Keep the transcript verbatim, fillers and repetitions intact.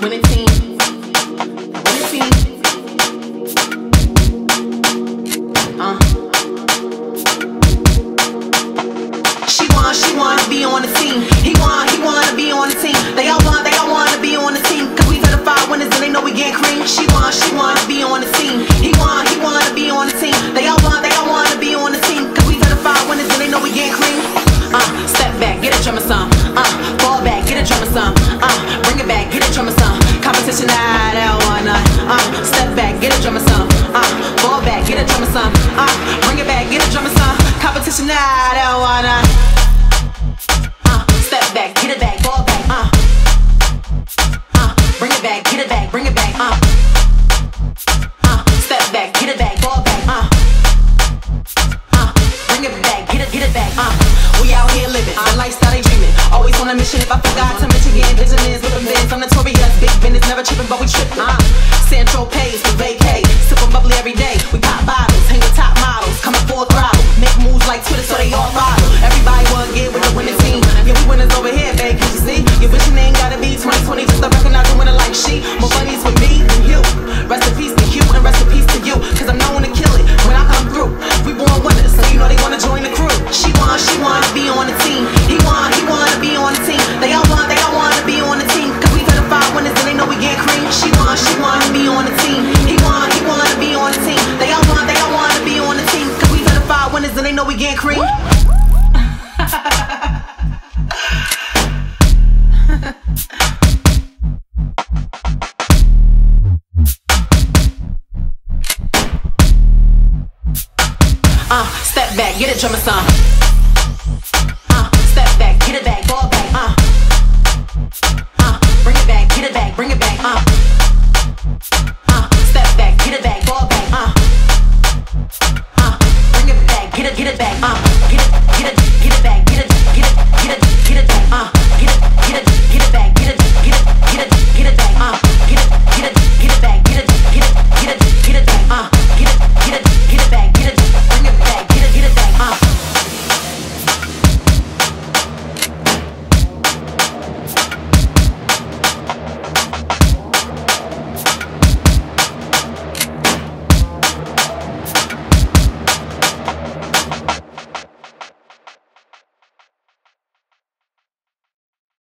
winning team, winning team. Uh. She want, she want to be on the team. He want, he want to be on the team. They all want, they all want to be on the team. Cause we certified winners and they know we get cream. She want, she want to be on the team. He want, he want to be on the team. They all want, they all want to be on the team. Cause we certified winners and they know we get cream. Uh, step back, get a drummer some. Uh, fall back, get a drummer some. Uh, bring it back, get a drummer some. Competition, nah, that one, uh. Uh, step back, get a drummer some. Uh, fall back, get a drummer some. Uh, bring it back, get a drummer some. Competition, nah, that one, uh. Uh, step back, get it back, fall back. Uh, uh, bring it back, get it back, bring it back. Uh, uh, step back, get it back, fall back. Uh, uh, bring it back, get it, get it back. Uh. We out here living, our lifestyle they dreaming. Always on a mission, if I forgot to mention getting business with a biz. I'm notorious, big business, never tripping, but we tripping. Uh, Central pays for vacay, sipping bubbly every day. We pop bottles, hang with top models, coming full throttle. Make moves like Twitter so they all follow. Everybody wanna get with the winning team. Yeah, we winners over here, babe, can't you see? Your vision ain't gotta be twenty twenty, just to recognize the winner like she. More money's with me than you. Rest in peace to you and rest in peace to you. Cause I'm known to kill it when I come through. We born winners, so you know they wanna join the crew. She want, she want to be on the team. He want, he want to be on the team. They all want, they all want to be on the team. Cause we certified winners and they know we get cream. She want, she want to be on the team. He want, he want to be on the team. They all want, they all want to be on the team. Cause we certified winners and they know we get cream. Uh, step back, get a drummer some. Uh, step back, get it back, fall back. Uh, uh, bring it back, get it back, bring it back. Uh, uh, step back, get it back, fall back. Uh, uh, bring it back, get it, get it back. Uh.